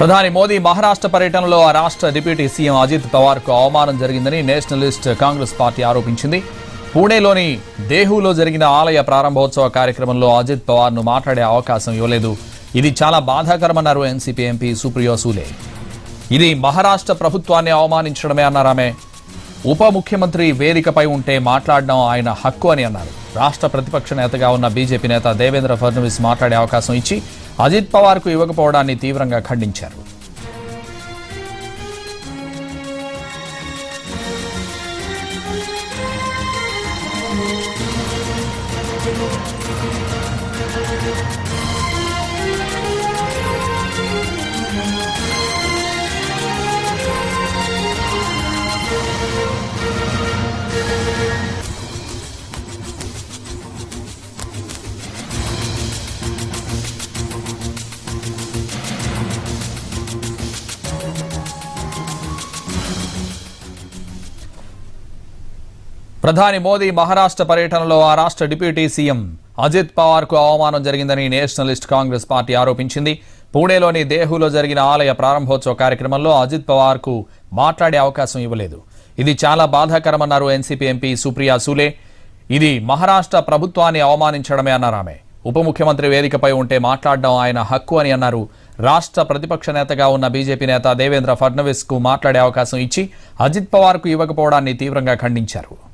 ప్రధాని మోదీ మహారాష్ట్ర పర్యటనలో ఆ రాష్ట్ర డిప్యూటీ సీఎం అజిత్ పవార్ కు అవమానం జరిగిందని నేషనలిస్ట్ కాంగ్రెస్ పార్టీ ఆరోపించింది. పూణేలోని దేహులో జరిగిన ఆలయ ప్రారంభోత్సవ కార్యక్రమంలో అజిత్ పవార్ ను మాట్లాడే అవకాశం ఇవ్వలేదు. ఇది చాలా బాధాకరమన్నారు ఎన్సీపీ ఎంపీ సుప్రియా సూలే. ఇది మహారాష్ట్ర ప్రభుత్వాన్ని అవమానించడమే అన్నారామె. ఉప ముఖ్యమంత్రి వేదికపై ఉంటే మాట్లాడడం ఆయన హక్కు అని అన్నారు. రాష్ట్ర ప్రతిపక్ష నేతగా ఉన్న బీజేపీ నేత దేవేంద్ర ఫడ్నవీస్ మాట్లాడే అవకాశం ఇచ్చి అజిత్ పవార్ కు ఇవ్వకపోవడాన్ని తీవ్రంగా ఖండించారు. ప్రధాని మోదీ మహారాష్ట్ర పర్యటనలో ఆ రాష్ట్ర డిప్యూటీ సీఎం అజిత్ పవార్ కు అవమానం జరిగిందని నేషనలిస్ట్ కాంగ్రెస్ పార్టీ ఆరోపించింది. పూణేలోని దేహులో జరిగిన ఆలయ ప్రారంభోత్సవ కార్యక్రమంలో అజిత్ పవార్ కు మాట్లాడే అవకాశం ఇవ్వలేదు. ఇది చాలా బాధాకరమన్నారు ఎన్సీపీ ఎంపీ సుప్రియా సూలే. ఇది మహారాష్ట్ర ప్రభుత్వాన్ని అవమానించడమే అన్నారామె. ఉప ముఖ్యమంత్రి వేదికపై ఉంటే మాట్లాడడం ఆయన హక్కు అని అన్నారు. రాష్ట్ర ప్రతిపక్ష నేతగా ఉన్న బీజేపీ నేత దేవేంద్ర ఫడ్నవీస్ కు మాట్లాడే అవకాశం ఇచ్చి అజిత్ పవార్ కు ఇవ్వకపోవడాన్ని తీవ్రంగా ఖండించారు.